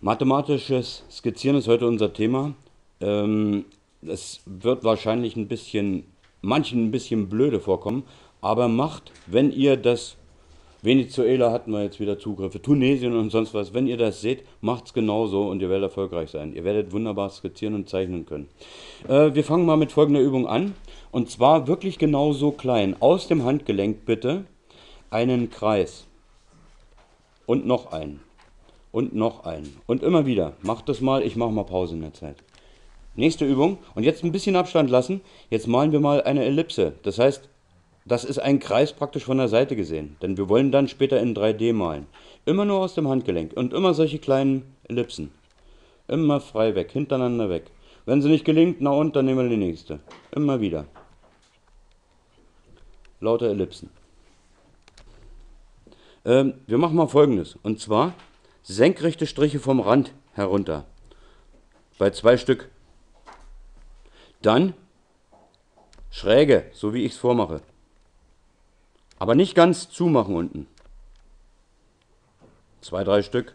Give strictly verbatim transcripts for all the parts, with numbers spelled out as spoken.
Mathematisches Skizzieren ist heute unser Thema. Ähm, es wird wahrscheinlich ein bisschen, manchen ein bisschen blöde vorkommen, aber macht, wenn ihr das, Venezuela hatten wir jetzt wieder Zugriffe, Tunesien und sonst was, wenn ihr das seht, macht's genauso und ihr werdet erfolgreich sein. Ihr werdet wunderbar skizzieren und zeichnen können. Äh, wir fangen mal mit folgender Übung an, und zwar wirklich genauso klein. Aus dem Handgelenk bitte einen Kreis und noch einen. Und noch einen. Und immer wieder. Macht das mal. Ich mache mal Pause in der Zeit. Nächste Übung. Und jetzt ein bisschen Abstand lassen. Jetzt malen wir mal eine Ellipse. Das heißt, das ist ein Kreis praktisch von der Seite gesehen. Denn wir wollen dann später in drei D malen. Immer nur aus dem Handgelenk. Und immer solche kleinen Ellipsen. Immer frei weg. Hintereinander weg. Wenn sie nicht gelingt, na und, dann nehmen wir die nächste. Immer wieder. Lauter Ellipsen. Ähm, wir machen mal Folgendes. Und zwar senkrechte Striche vom Rand herunter. Bei zwei Stück. Dann schräge, so wie ich es vormache. Aber nicht ganz zumachen unten. Zwei, drei Stück.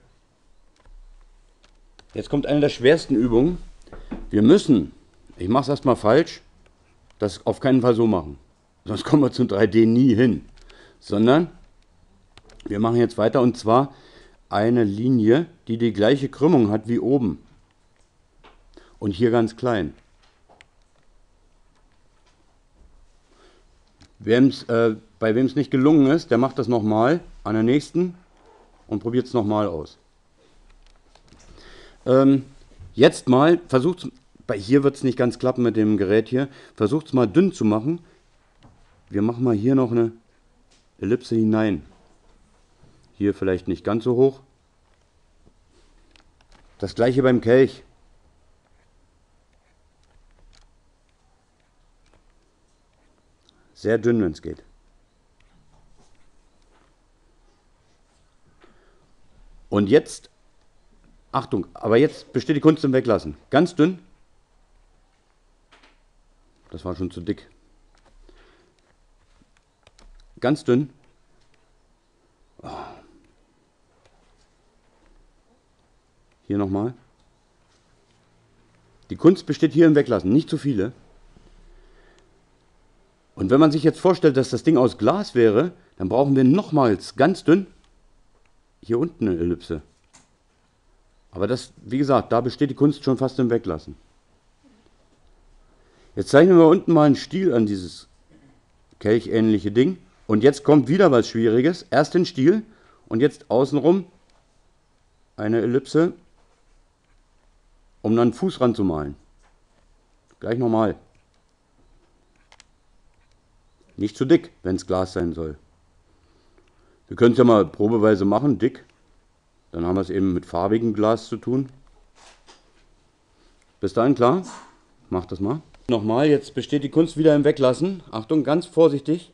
Jetzt kommt eine der schwersten Übungen. Wir müssen, ich mache es erstmal falsch, das auf keinen Fall so machen. Sonst kommen wir zum drei D nie hin. Sondern wir machen jetzt weiter, und zwar eine Linie, die die gleiche Krümmung hat wie oben. Und hier ganz klein. Wem's, äh, bei wem es nicht gelungen ist, der macht das nochmal an der nächsten und probiert es nochmal aus. Ähm, jetzt mal, versucht bei hier wird es nicht ganz klappen mit dem Gerät hier, versucht es mal dünn zu machen. Wir machen mal hier noch eine Ellipse hinein. Hier vielleicht nicht ganz so hoch. Das gleiche beim Kelch. Sehr dünn, wenn es geht. Und jetzt, Achtung, aber jetzt besteht die Kunst im Weglassen. Ganz dünn. Das war schon zu dick. Ganz dünn. Oh. Hier nochmal. Die Kunst besteht hier im Weglassen, nicht zu viele. Und wenn man sich jetzt vorstellt, dass das Ding aus Glas wäre, dann brauchen wir nochmals ganz dünn hier unten eine Ellipse. Aber das, wie gesagt, da besteht die Kunst schon fast im Weglassen. Jetzt zeichnen wir unten mal einen Stiel an dieses kelchähnliche Ding. Und jetzt kommt wieder was Schwieriges. Erst den Stiel und jetzt außenrum eine Ellipse, um dann einen Fuß ranzumalen. Gleich nochmal. Nicht zu dick, wenn es Glas sein soll. Wir können es ja mal probeweise machen, dick. Dann haben wir es eben mit farbigem Glas zu tun. Bis dahin klar? Macht das mal. Nochmal, jetzt besteht die Kunst wieder im Weglassen. Achtung, ganz vorsichtig.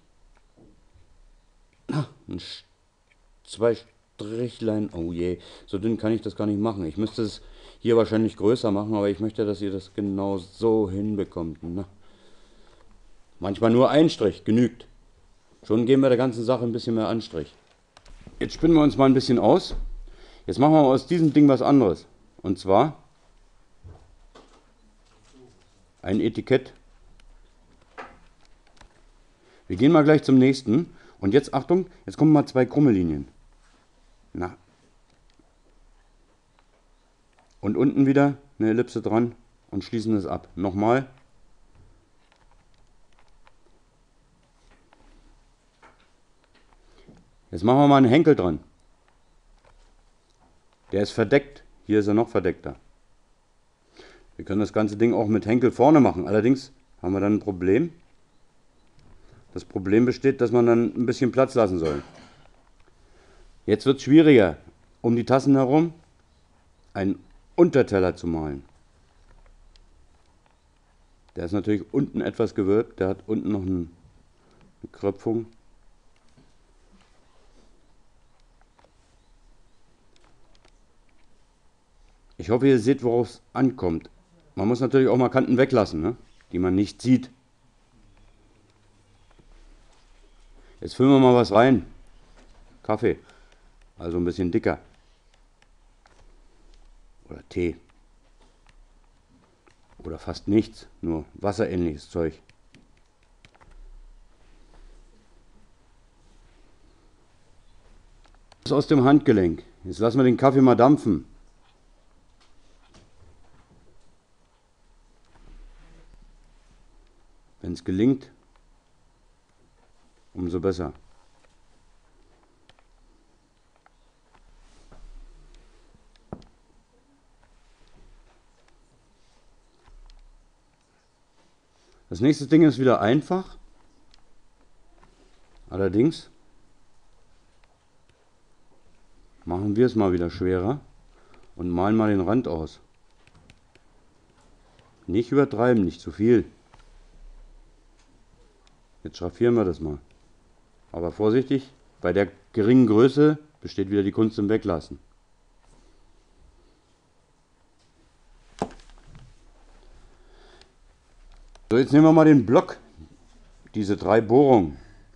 Zwei Strichlein. Oh je, so dünn kann ich das gar nicht machen. Ich müsste es hier wahrscheinlich größer machen, aber ich möchte, dass ihr das genau so hinbekommt. Na. Manchmal nur ein Strich, genügt. Schon geben wir der ganzen Sache ein bisschen mehr Anstrich. Jetzt spinnen wir uns mal ein bisschen aus. Jetzt machen wir aus diesem Ding was anderes. Und zwar ein Etikett. Wir gehen mal gleich zum nächsten. Und jetzt, Achtung, jetzt kommen mal zwei krumme Linien. Na. Und unten wieder eine Ellipse dran und schließen es ab. Nochmal. Jetzt machen wir mal einen Henkel dran. Der ist verdeckt. Hier ist er noch verdeckter. Wir können das ganze Ding auch mit Henkel vorne machen. Allerdings haben wir dann ein Problem. Das Problem besteht, dass man dann ein bisschen Platz lassen soll. Jetzt wird es schwieriger, um die Tassen herum einen Unterteller zu malen. Der ist natürlich unten etwas gewölbt. Der hat unten noch eine Kröpfung. Ich hoffe, ihr seht, worauf es ankommt. Man muss natürlich auch mal Kanten weglassen, ne? Die man nicht sieht. Jetzt füllen wir mal was rein. Kaffee. Also ein bisschen dicker. oder Tee. Oder fast nichts, nur wasserähnliches Zeug. Das ist aus dem Handgelenk. Jetzt lassen wir den Kaffee mal dampfen. Wenn es gelingt, umso besser. Das nächste Ding ist wieder einfach. Allerdings machen wir es mal wieder schwerer und malen mal den Rand aus. Nicht übertreiben, nicht zu viel. Jetzt schraffieren wir das mal. Aber vorsichtig, bei der geringen Größe besteht wieder die Kunst im Weglassen. So, jetzt nehmen wir mal den Block, diese drei Bohrungen.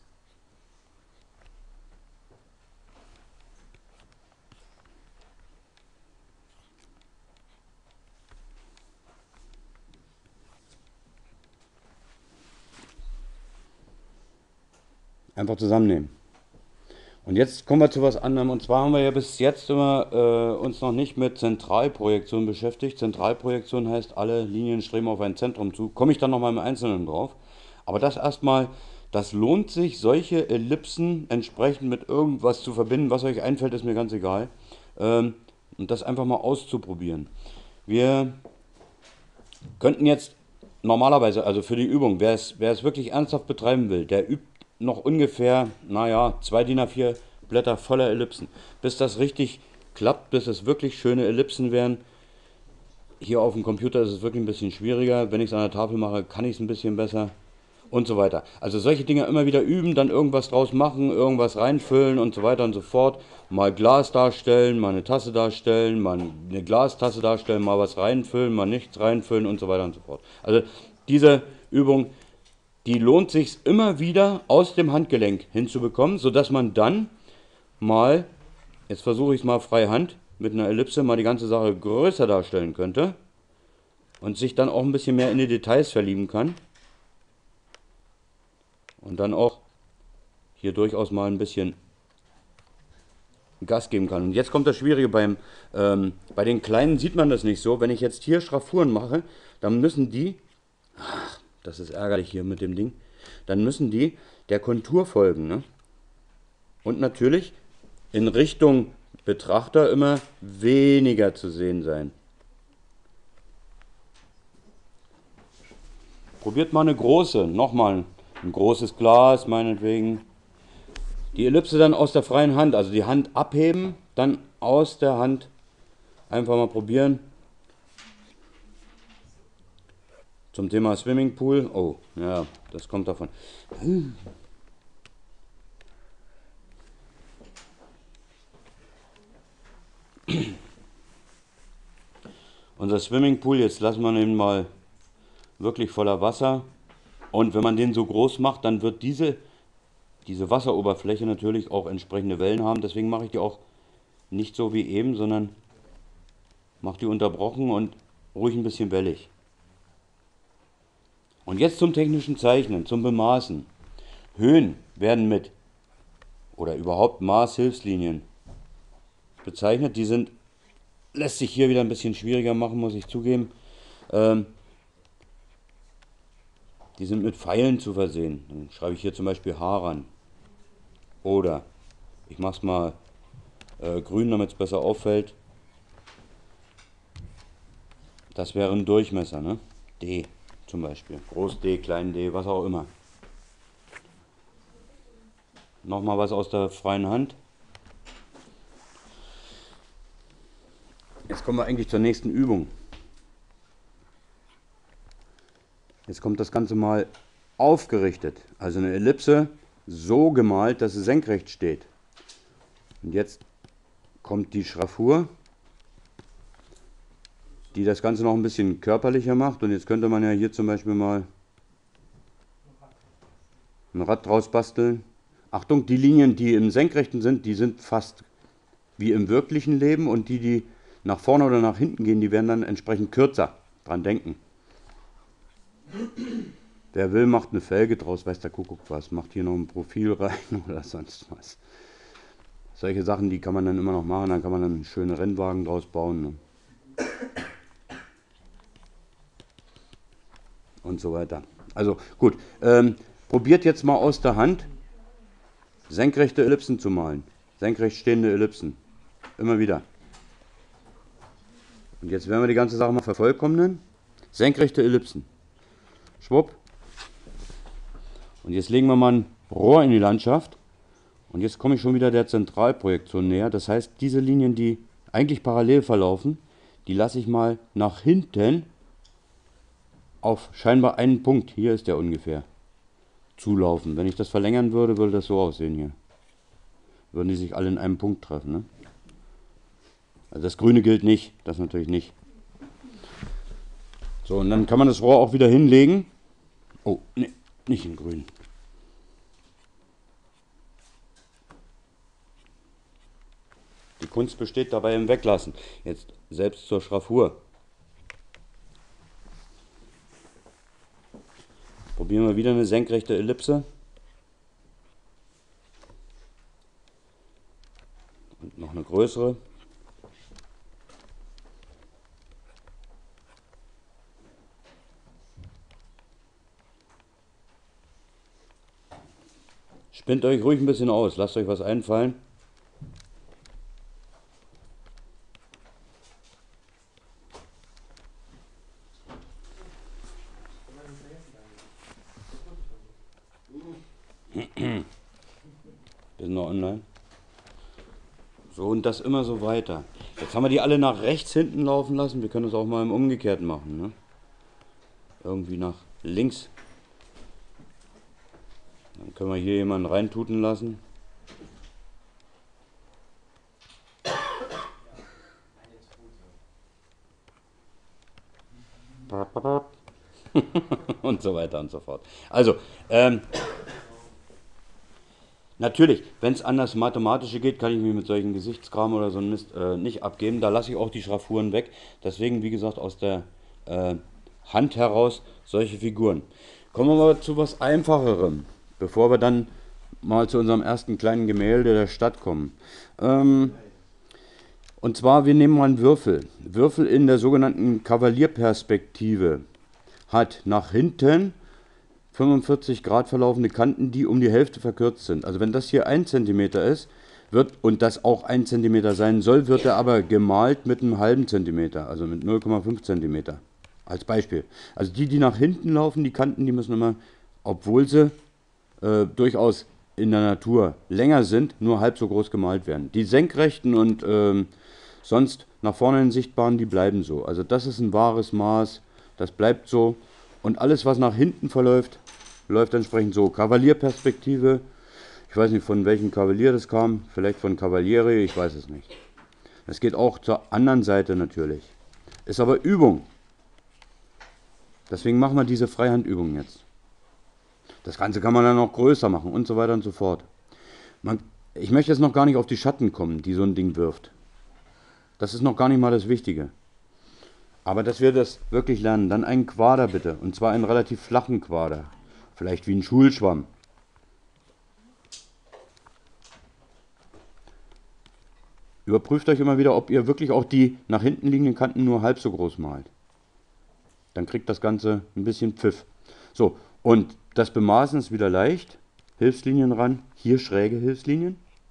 Einfach zusammennehmen. Und jetzt kommen wir zu was anderem. Und zwar haben wir ja bis jetzt immer äh, uns noch nicht mit Zentralprojektion beschäftigt. Zentralprojektion heißt, alle Linien streben auf ein Zentrum zu. Komme ich dann nochmal im Einzelnen drauf. Aber das erstmal, das lohnt sich, solche Ellipsen entsprechend mit irgendwas zu verbinden. Was euch einfällt, ist mir ganz egal. Ähm, und das einfach mal auszuprobieren. Wir könnten jetzt normalerweise, also für die Übung, wer es, wer es wirklich ernsthaft betreiben will, der übt noch ungefähr, naja, zwei DIN A vier Blätter voller Ellipsen. Bis das richtig klappt, bis es wirklich schöne Ellipsen werden. Hier auf dem Computer ist es wirklich ein bisschen schwieriger. Wenn ich es an der Tafel mache, kann ich es ein bisschen besser. Und so weiter. Also solche Dinge immer wieder üben, dann irgendwas draus machen, irgendwas reinfüllen und so weiter und so fort. Mal Glas darstellen, mal eine Tasse darstellen, mal eine Glastasse darstellen, mal was reinfüllen, mal nichts reinfüllen und so weiter und so fort. Also diese Übung, die lohnt sich immer wieder aus dem Handgelenk hinzubekommen, sodass man dann mal, jetzt versuche ich es mal freihand, mit einer Ellipse mal die ganze Sache größer darstellen könnte und sich dann auch ein bisschen mehr in die Details verlieben kann und dann auch hier durchaus mal ein bisschen Gas geben kann. Und jetzt kommt das Schwierige, beim, ähm, bei den Kleinen sieht man das nicht so. Wenn ich jetzt hier Schraffuren mache, dann müssen die, ach, das ist ärgerlich hier mit dem Ding, dann müssen die der Kontur folgen. Ne? Und natürlich in Richtung Betrachter immer weniger zu sehen sein. Probiert mal eine große, nochmal ein großes Glas meinetwegen. Die Ellipse dann aus der freien Hand, also die Hand abheben, dann aus der Hand einfach mal probieren. Zum Thema Swimmingpool. Oh, ja, das kommt davon. Unser Swimmingpool, jetzt lassen wir ihn mal wirklich voller Wasser. Und wenn man den so groß macht, dann wird diese, diese Wasseroberfläche natürlich auch entsprechende Wellen haben. Deswegen mache ich die auch nicht so wie eben, sondern mache die unterbrochen und ruhig ein bisschen wellig. Und jetzt zum technischen Zeichnen, zum Bemaßen. Höhen werden mit, oder überhaupt Maßhilfslinien bezeichnet. Die sind, lässt sich hier wieder ein bisschen schwieriger machen, muss ich zugeben. Ähm, die sind mit Pfeilen zu versehen. Dann schreibe ich hier zum Beispiel H ran. Oder ich mache es mal äh, grün, damit es besser auffällt. Das wäre ein Durchmesser, ne? D. Zum Beispiel. Groß D, klein d, was auch immer. Nochmal was aus der freien Hand. Jetzt kommen wir eigentlich zur nächsten Übung. Jetzt kommt das Ganze mal aufgerichtet. Also eine Ellipse so gemalt, dass sie senkrecht steht. Und jetzt kommt die Schraffur, die das Ganze noch ein bisschen körperlicher macht. Und jetzt könnte man ja hier zum Beispiel mal ein Rad draus basteln. Achtung, die Linien, die im Senkrechten sind, die sind fast wie im wirklichen Leben. Und die, die nach vorne oder nach hinten gehen, die werden dann entsprechend kürzer. Dran denken. Wer will, macht eine Felge draus, weiß der Kuckuck was, macht hier noch ein Profil rein oder sonst was. Solche Sachen, die kann man dann immer noch machen, dann kann man dann einen schönen Rennwagen draus bauen. Ne? Und so weiter. Also gut, ähm, probiert jetzt mal aus der Hand senkrechte Ellipsen zu malen. Senkrecht stehende Ellipsen. Immer wieder. Und jetzt werden wir die ganze Sache mal vervollkommnen. Senkrechte Ellipsen. Schwupp. Und jetzt legen wir mal ein Rohr in die Landschaft. Und jetzt komme ich schon wieder der Zentralprojektion näher. Das heißt, diese Linien, die eigentlich parallel verlaufen, die lasse ich mal nach hinten auf scheinbar einen Punkt, hier ist der ungefähr, zulaufen. Wenn ich das verlängern würde, würde das so aussehen hier. Würden die sich alle in einem Punkt treffen. Ne? Also das Grüne gilt nicht, das natürlich nicht. So, und dann kann man das Rohr auch wieder hinlegen. Oh, ne, nicht in Grün. Die Kunst besteht dabei im Weglassen. Jetzt selbst zur Schraffur. Probieren wir wieder eine senkrechte Ellipse. Und noch eine größere. Spinnt euch ruhig ein bisschen aus, lasst euch was einfallen. Wir sind noch online. So, und das immer so weiter. Jetzt haben wir die alle nach rechts hinten laufen lassen. Wir können das auch mal im Umgekehrten machen. Ne? Irgendwie nach links. Dann können wir hier jemanden reintuten lassen. Und so weiter und so fort. Also, ähm, natürlich, wenn es an das Mathematische geht, kann ich mich mit solchen Gesichtskram oder so Mist äh, nicht abgeben. Da lasse ich auch die Schraffuren weg. Deswegen, wie gesagt, aus der äh, Hand heraus solche Figuren. Kommen wir mal zu was Einfacherem, bevor wir dann mal zu unserem ersten kleinen Gemälde der Stadt kommen. Ähm, und zwar, wir nehmen mal einen Würfel. Würfel in der sogenannten Kavalierperspektive hat nach hinten fünfundvierzig Grad verlaufende Kanten, die um die Hälfte verkürzt sind. Also wenn das hier ein Zentimeter ist, wird, und das auch ein Zentimeter sein soll, wird er aber gemalt mit einem halben Zentimeter, also mit null Komma fünf Zentimeter. Als Beispiel. Also die, die nach hinten laufen, die Kanten, die müssen immer, obwohl sie äh, durchaus in der Natur länger sind, nur halb so groß gemalt werden. Die senkrechten und ähm, sonst nach vorne hin sichtbaren, die bleiben so. Also das ist ein wahres Maß, das bleibt so. Und alles, was nach hinten verläuft, läuft entsprechend so. Kavalierperspektive, ich weiß nicht, von welchem Kavalier das kam, vielleicht von Cavalieri, ich weiß es nicht. Das geht auch zur anderen Seite natürlich. Ist aber Übung. Deswegen machen wir diese Freihandübung jetzt. Das Ganze kann man dann noch größer machen und so weiter und so fort. Man, ich möchte jetzt noch gar nicht auf die Schatten kommen, die so ein Ding wirft. Das ist noch gar nicht mal das Wichtige. Aber dass wir das wirklich lernen, dann einen Quader bitte. Und zwar einen relativ flachen Quader. Vielleicht wie ein Schulschwamm. Überprüft euch immer wieder, ob ihr wirklich auch die nach hinten liegenden Kanten nur halb so groß malt. Dann kriegt das Ganze ein bisschen Pfiff. So, und das Bemaßen ist wieder leicht. Hilfslinien ran. Hier schräge Hilfslinien.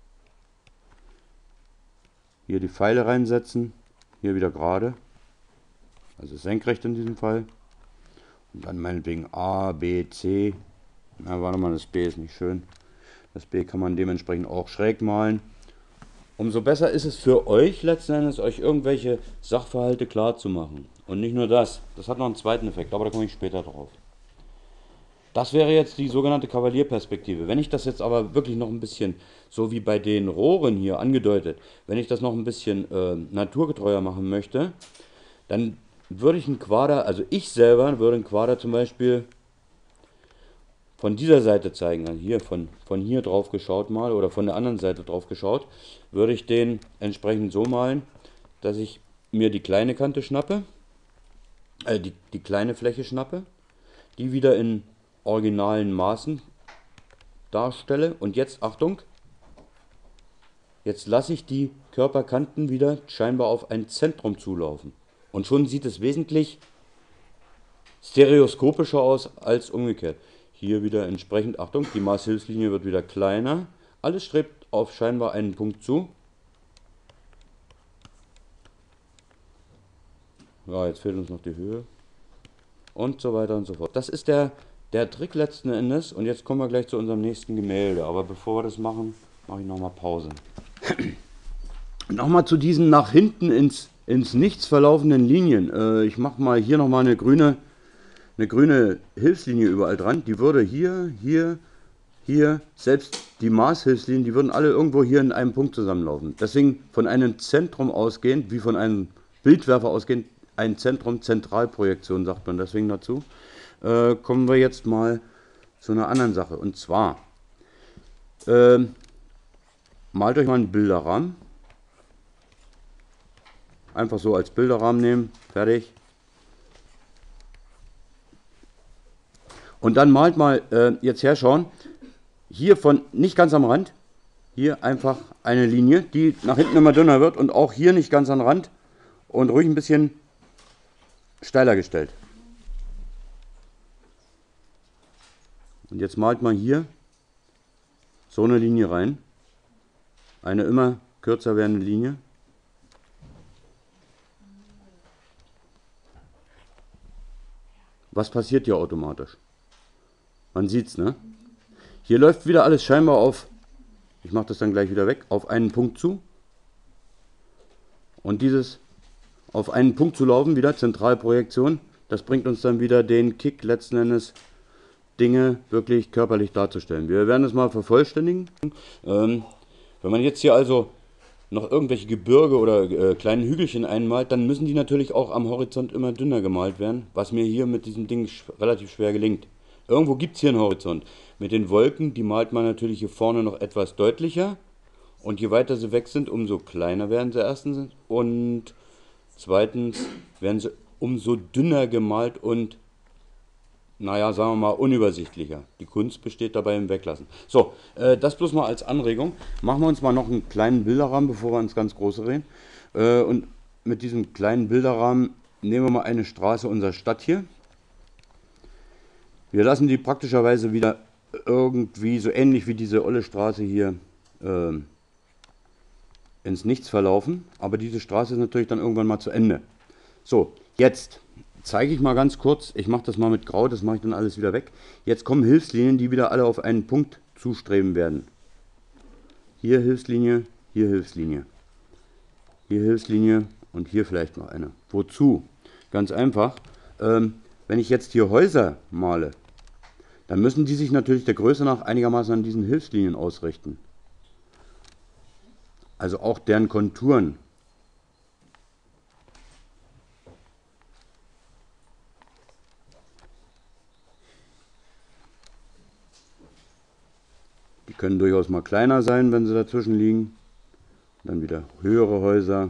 Hier die Pfeile reinsetzen. Hier wieder gerade. Also senkrecht in diesem Fall. Und dann meinetwegen A, B, C. Na, warte mal, das B ist nicht schön. Das B kann man dementsprechend auch schräg malen. Umso besser ist es für euch letzten Endes, euch irgendwelche Sachverhalte klar zu machen. Und nicht nur das. Das hat noch einen zweiten Effekt, aber da komme ich später drauf. Das wäre jetzt die sogenannte Kavalierperspektive. Wenn ich das jetzt aber wirklich noch ein bisschen, so wie bei den Rohren hier angedeutet, wenn ich das noch ein bisschen äh, naturgetreuer machen möchte, dann würde ich einen Quader, also ich selber würde einen Quader zum Beispiel von dieser Seite zeigen, also hier von, von hier drauf geschaut mal oder von der anderen Seite drauf geschaut, würde ich den entsprechend so malen, dass ich mir die kleine Kante schnappe, äh, die, die kleine Fläche schnappe, die wieder in originalen Maßen darstelle und jetzt, Achtung, jetzt lasse ich die Körperkanten wieder scheinbar auf ein Zentrum zulaufen. Und schon sieht es wesentlich stereoskopischer aus als umgekehrt. Hier wieder entsprechend, Achtung, die Maßhilfslinie wird wieder kleiner. Alles strebt auf scheinbar einen Punkt zu. Ja, jetzt fehlt uns noch die Höhe. Und so weiter und so fort. Das ist der, der Trick letzten Endes. Und jetzt kommen wir gleich zu unserem nächsten Gemälde. Aber bevor wir das machen, mache ich nochmal Pause. Nochmal zu diesen nach hinten ins, ins Nichts verlaufenden Linien. Äh, ich mache mal hier nochmal eine grüne, eine grüne Hilfslinie überall dran. Die würde hier, hier, hier, selbst die Maßhilfslinien, die würden alle irgendwo hier in einem Punkt zusammenlaufen. Deswegen von einem Zentrum ausgehend, wie von einem Bildwerfer ausgehend, ein Zentrum, Zentralprojektion sagt man deswegen dazu. Äh, kommen wir jetzt mal zu einer anderen Sache. Und zwar, äh, malt euch mal einen Bilderrahmen. Einfach so als Bilderrahmen nehmen, fertig. Und dann malt mal, äh, jetzt herschauen, hier von, nicht ganz am Rand, hier einfach eine Linie, die nach hinten immer dünner wird und auch hier nicht ganz am Rand und ruhig ein bisschen steiler gestellt. Und jetzt malt mal hier so eine Linie rein, eine immer kürzer werdende Linie. Was passiert hier automatisch? Man sieht's, ne? Hier läuft wieder alles scheinbar auf, ich mache das dann gleich wieder weg, auf einen Punkt zu. Und dieses auf einen Punkt zu laufen, wieder Zentralprojektion, das bringt uns dann wieder den Kick, letzten Endes Dinge wirklich körperlich darzustellen. Wir werden das mal vervollständigen. Ähm, wenn man jetzt hier also noch irgendwelche Gebirge oder äh, kleinen Hügelchen einmalt, dann müssen die natürlich auch am Horizont immer dünner gemalt werden, was mir hier mit diesem Ding sch relativ schwer gelingt. Irgendwo gibt es hier einen Horizont. Mit den Wolken, die malt man natürlich hier vorne noch etwas deutlicher. Und je weiter sie weg sind, umso kleiner werden sie erstens. Und zweitens werden sie umso dünner gemalt und, naja, sagen wir mal, unübersichtlicher. Die Kunst besteht dabei im Weglassen. So, äh, das bloß mal als Anregung. Machen wir uns mal noch einen kleinen Bilderrahmen, bevor wir ins ganz Große reden. Äh, und mit diesem kleinen Bilderrahmen nehmen wir mal eine Straße unserer Stadt hier. Wir lassen die praktischerweise wieder irgendwie so ähnlich wie diese olle Straße hier äh, ins Nichts verlaufen. Aber diese Straße ist natürlich dann irgendwann mal zu Ende. So, jetzt zeige ich mal ganz kurz, ich mache das mal mit Grau, das mache ich dann alles wieder weg. Jetzt kommen Hilfslinien, die wieder alle auf einen Punkt zustreben werden. Hier Hilfslinie, hier Hilfslinie, hier Hilfslinie und hier vielleicht noch eine. Wozu? Ganz einfach, ähm, wenn ich jetzt hier Häuser male, dann müssen die sich natürlich der Größe nach einigermaßen an diesen Hilfslinien ausrichten. Also auch deren Konturen. Die können durchaus mal kleiner sein, wenn sie dazwischen liegen. Dann wieder höhere Häuser.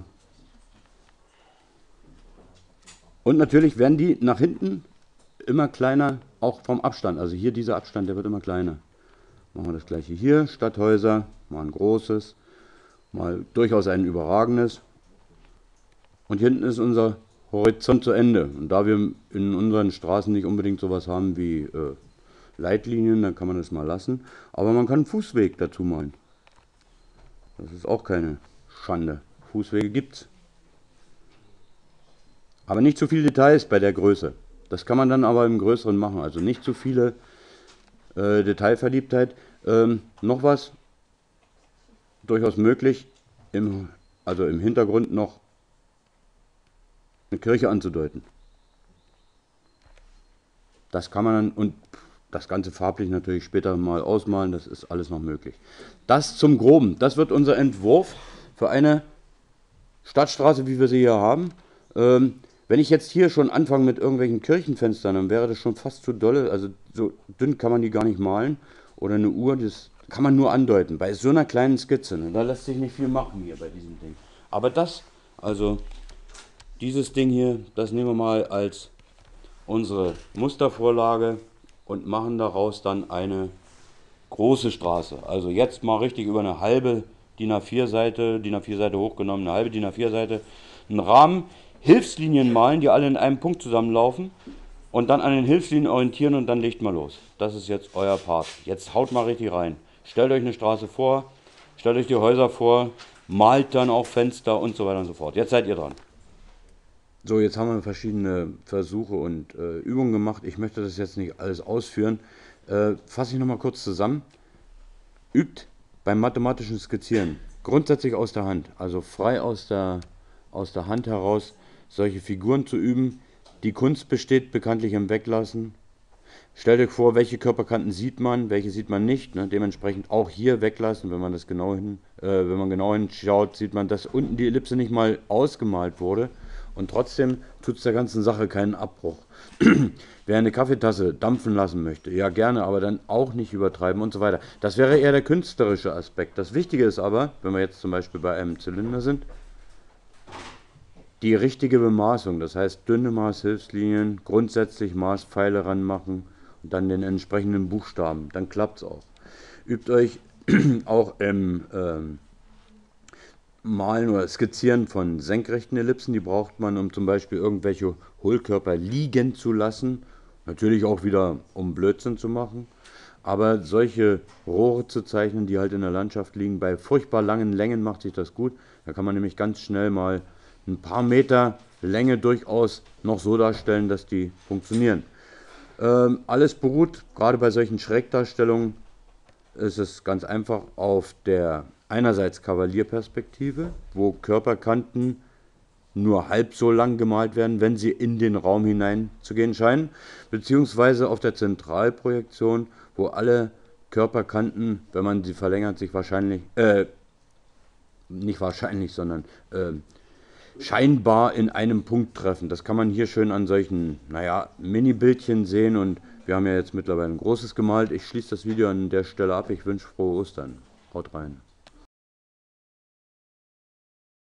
Und natürlich werden die nach hinten immer kleiner, auch vom Abstand. Also hier dieser Abstand, der wird immer kleiner. Machen wir das gleiche hier. Stadthäuser, mal ein großes, mal durchaus ein überragendes. Und hier hinten ist unser Horizont zu Ende. Und da wir in unseren Straßen nicht unbedingt sowas haben wie äh, Leitlinien, dann kann man das mal lassen. Aber man kann einen Fußweg dazu malen. Das ist auch keine Schande. Fußwege gibt's. Aber nicht zu viele Details bei der Größe. Das kann man dann aber im Größeren machen. Also nicht zu viele äh, Detailverliebtheit. Ähm, noch was, durchaus möglich, im, also im Hintergrund noch eine Kirche anzudeuten. Das kann man dann, und das Ganze farblich natürlich später mal ausmalen, das ist alles noch möglich. Das zum Groben, das wird unser Entwurf für eine Stadtstraße, wie wir sie hier haben. Ähm, wenn ich jetzt hier schon anfange mit irgendwelchen Kirchenfenstern, dann wäre das schon fast zu dolle, also so dünn kann man die gar nicht malen. Oder eine Uhr, das kann man nur andeuten, bei so einer kleinen Skizze. Ne? Da lässt sich nicht viel machen hier bei diesem Ding. Aber das, also Dieses Ding hier, das nehmen wir mal als unsere Mustervorlage und machen daraus dann eine große Straße. Also jetzt mal richtig über eine halbe DIN A vier Seite, DIN A vier Seite hochgenommen, eine halbe DIN A vier Seite, einen Rahmen, Hilfslinien malen, die alle in einem Punkt zusammenlaufen und dann an den Hilfslinien orientieren und dann legt mal los. Das ist jetzt euer Part. Jetzt haut mal richtig rein. Stellt euch eine Straße vor, stellt euch die Häuser vor, malt dann auch Fenster und so weiter und so fort. Jetzt seid ihr dran. So, jetzt haben wir verschiedene Versuche und äh, Übungen gemacht. Ich möchte das jetzt nicht alles ausführen. Äh, fasse ich nochmal kurz zusammen. Übt beim mathematischen Skizzieren grundsätzlich aus der Hand, also frei aus der, aus der Hand heraus, solche Figuren zu üben. Die Kunst besteht bekanntlich im Weglassen. Stellt euch vor, welche Körperkanten sieht man, welche sieht man nicht. Ne? Dementsprechend auch hier weglassen, wenn man das genau hin, äh, wenn man genau hinschaut, sieht man, dass unten die Ellipse nicht mal ausgemalt wurde. Und trotzdem tut es der ganzen Sache keinen Abbruch. Wer eine Kaffeetasse dampfen lassen möchte, ja gerne, aber dann auch nicht übertreiben und so weiter. Das wäre eher der künstlerische Aspekt. Das Wichtige ist aber, wenn wir jetzt zum Beispiel bei einem Zylinder sind, die richtige Bemaßung. Das heißt, dünne Maßhilfslinien, grundsätzlich Maßpfeile ranmachen und dann den entsprechenden Buchstaben. Dann klappt es auch. Übt euch auch im ähm, Malen oder Skizzieren von senkrechten Ellipsen, die braucht man, um zum Beispiel irgendwelche Hohlkörper liegen zu lassen. Natürlich auch wieder, um Blödsinn zu machen. Aber solche Rohre zu zeichnen, die halt in der Landschaft liegen, bei furchtbar langen Längen macht sich das gut. Da kann man nämlich ganz schnell mal ein paar Meter Länge durchaus noch so darstellen, dass die funktionieren. Ähm, alles beruht, gerade bei solchen Schrägdarstellungen, ist es ganz einfach auf der einerseits Kavalierperspektive, wo Körperkanten nur halb so lang gemalt werden, wenn sie in den Raum hineinzugehen scheinen, beziehungsweise auf der Zentralprojektion, wo alle Körperkanten, wenn man sie verlängert, sich wahrscheinlich, äh, nicht wahrscheinlich, sondern äh, scheinbar in einem Punkt treffen. Das kann man hier schön an solchen, naja, Mini-Bildchen sehen und wir haben ja jetzt mittlerweile ein großes gemalt. Ich schließe das Video an der Stelle ab. Ich wünsche frohe Ostern. Haut rein.